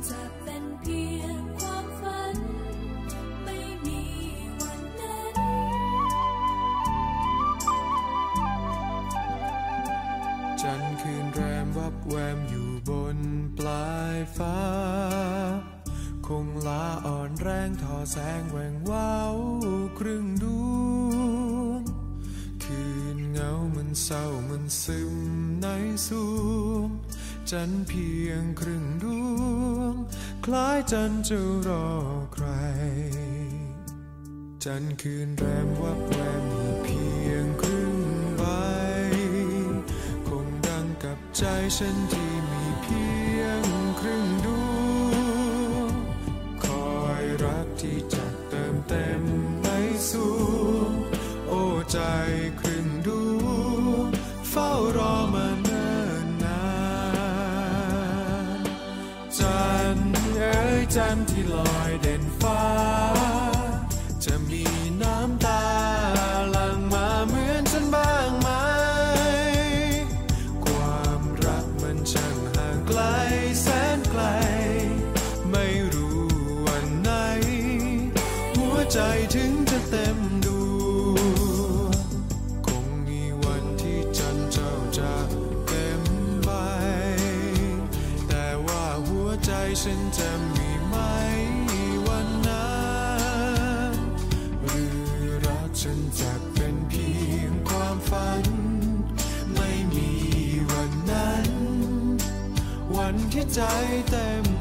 จะเป็นเพียงความฝันไม่มีวันนั้นจันทร์คืนแรมวับแวมอยู่บนปลายฟ้าคงลาอ่อนแรงทอแสงแหว่งว้าวครึ่งดวงคืนเงามันเศร้ามันซึมในสวงจันทร์เพียงครึ่งดวงคล้ายจันทร์จะรอใครจันทร์คืนแรมวับแวมมีเพียงครึ่งใบคงดังกับใจฉันที่มีเพียงครึ่งดวงคอยรักที่จะเติมเต็มในสวงโอ้ใจครึ่งดวงเฝ้ารอมาเนิ่นนานจันทร์เอ๋ยจันทร์ที่ลอยเด่นฟ้าจะมีน้ำตาหลั่งมาเหมือนฉันบ้างไหมความรักมันช่างห่างไกลแสนไกลไม่รู้วันไหนหัวใจถึงจะเต็มดวงคงมีวันที่จันทร์เจ้าจะเต็มใบแต่ว่าหัวใจฉันจะมีไหมวันนั้นหรือรักฉันจะเป็นเพียงความฝันไม่มีวันนั้นวันที่ใจเต็ม